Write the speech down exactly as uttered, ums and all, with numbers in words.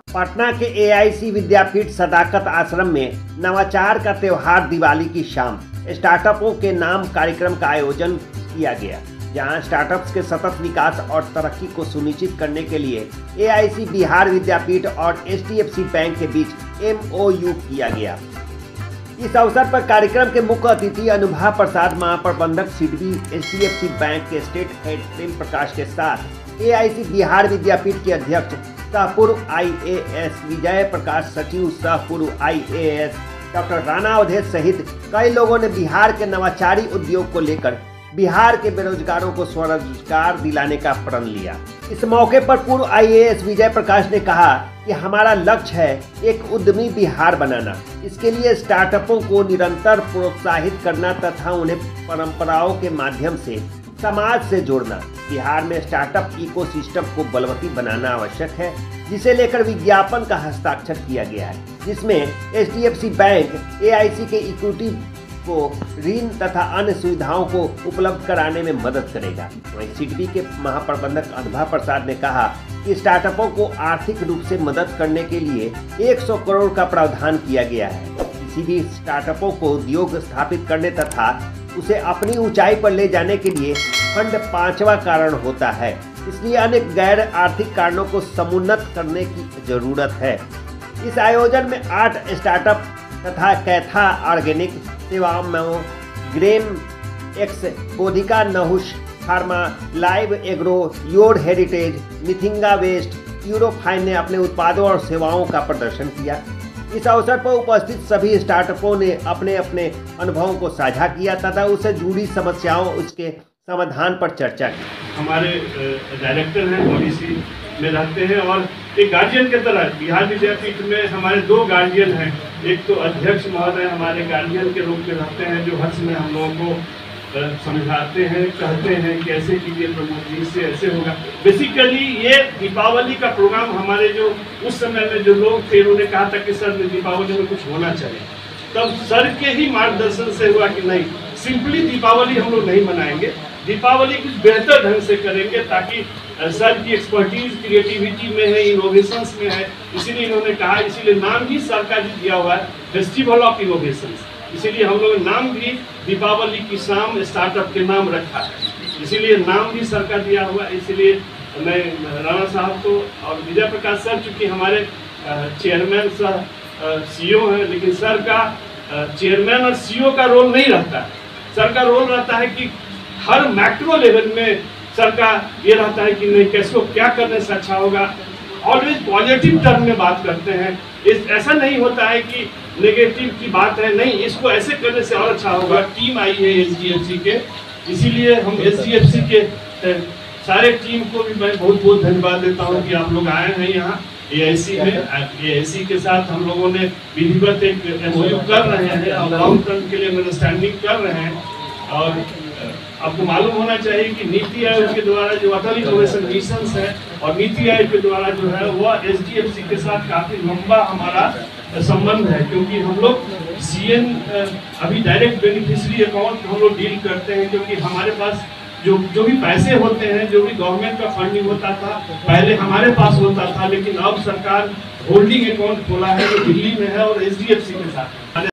पटना के ए आई सी विद्यापीठ सदाकत आश्रम में नवाचार का त्योहार दिवाली की शाम स्टार्टअपों के नाम कार्यक्रम का आयोजन किया गया, जहां स्टार्टअप्स के सतत विकास और तरक्की को सुनिश्चित करने के लिए ए आई सी बिहार विद्यापीठ और H D F C bank के बीच एम ओ यू किया गया। इस अवसर पर कार्यक्रम के मुख्य अतिथि अनुभा प्रसाद, महाप्रबंधक SIDBI H D F C bank के स्टेट हेड प्रेम प्रकाश के साथ ए आई सी बिहार विद्यापीठ के अध्यक्ष सह पूर्व I A S Vijay Prakash, सचिव सह पूर्व I A S doctor Rana Awadhesh सहित कई लोगों ने बिहार के नवाचारी उद्योग को लेकर बिहार के बेरोजगारों को स्वरोजगार दिलाने का प्रण लिया। इस मौके पर पूर्व I A S Vijay Prakash ने कहा कि हमारा लक्ष्य है एक उद्यमी बिहार बनाना। इसके लिए स्टार्टअपों को निरंतर प्रोत्साहित करना तथा उन्हें परंपराओं के माध्यम से समाज से जोड़ना। बिहार में स्टार्टअप इकोसिस्टम को बलवती बनाना आवश्यक है, जिसे लेकर विज्ञापन का हस्ताक्षर किया गया है, जिसमें H D F C bank A I C के इक्विटी को ऋण तथा अन्य सुविधाओं को उपलब्ध कराने में मदद करेगा। वहीं सिडबी के महाप्रबंधक अनुभा प्रसाद ने कहा कि स्टार्टअपों को आर्थिक रूप से मदद करने के लिए सौ करोड़ का प्रावधान किया गया है। किसी भी स्टार्टअपों को उद्योग स्थापित करने तथा उसे अपनी ऊंचाई पर ले जाने के लिए फंड पांचवा कारण होता है, इसलिए अनेक गैर आर्थिक कारणों को समुन्नत करने की जरूरत है। इस आयोजन में आठ स्टार्टअप तथा कैथा ऑर्गेनिक सेवाओं, ग्रेम X, Bodhika Nahush pharma, live agro, your heritage, Mithinga waste, Eurofine ने अपने उत्पादों और सेवाओं का प्रदर्शन किया। इस अवसर पर उपस्थित सभी स्टार्टअपों ने अपने अपने अनुभवों को साझा किया तथा उससे जुड़ी समस्याओं उसके समाधान पर चर्चा की। हमारे डायरेक्टर हैं, पॉलिसी में रहते हैं और एक गार्जियन की तरह बिहार विद्यापीठ में हमारे दो गार्जियन हैं। एक तो अध्यक्ष महोदय हमारे गार्जियन के रूप में रहते हैं, जो हर समय हम लोगों को समझाते हैं, कहते हैं कि ऐसे कीजिए प्रमोद जी, से ऐसे होगा। बेसिकली ये दीपावली का प्रोग्राम हमारे जो उस समय में जो लोग थे उन्होंने कहा था कि सर दीपावली में कुछ होना चाहिए, तब सर के ही मार्गदर्शन से हुआ कि नहीं, सिंपली दीपावली हम लोग नहीं मनाएंगे, दीपावली कुछ बेहतर ढंग से करेंगे ताकि सर की एक्सपर्टीज क्रिएटिविटी में है, इनोवेशंस में है। इसीलिए इन्होंने कहा, इसीलिए नाम ही सर का जी दिया हुआ है फेस्टिवल ऑफ इनोवेशंस। इसीलिए हम लोग नाम भी दीपावली की शाम स्टार्टअप के नाम रखा है, इसीलिए नाम भी सर का दिया हुआ है। इसीलिए मैं राणा साहब को और विजय प्रकाश सर, चूँकि हमारे चेयरमैन सर सी ओ हैं, लेकिन सर का चेयरमैन और सी ओ का रोल नहीं रहता है। सर का रोल रहता है कि हर मैक्रो लेवल में सर का ये रहता है कि नहीं, कैसे को क्या करने से अच्छा होगा। ऑलवेज पॉजिटिव टर्म में बात करते हैं। इस ऐसा नहीं होता है कि नेगेटिव की बात है, नहीं, इसको ऐसे करने से और अच्छा होगा। टीम आई है एच डी एफ सी के, इसीलिए हम एच डी एफ सी के सारे टीम को भी मैं बहुत बहुत धन्यवाद देता हूँ कि आप लोग आए हैं यहाँ ए आई सी में। ए आई सी के साथ हम लोगों ने विधिवत एक एम ओ यू कर रहे हैं और लॉन्ग टर्म के लिए अंडरस्टैंडिंग कर रहे हैं। और आपको मालूम होना चाहिए कि नीति आयोग के द्वारा जो अटल इनोवेशन मिशन है और नीति आयोग के द्वारा जो है वह एच डी एफ सी के साथ काफी लंबा हमारा संबंध है, क्योंकि हम लोग सी एन अभी डायरेक्ट बेनिफिशियरी अकाउंट हम लोग डील करते हैं, क्योंकि हमारे पास जो जो भी पैसे होते हैं, जो भी गवर्नमेंट का फंडिंग होता था पहले हमारे पास होता था, लेकिन अब सरकार होल्डिंग अकाउंट खोला है जो दिल्ली में है और एच डी एफ सी के साथ।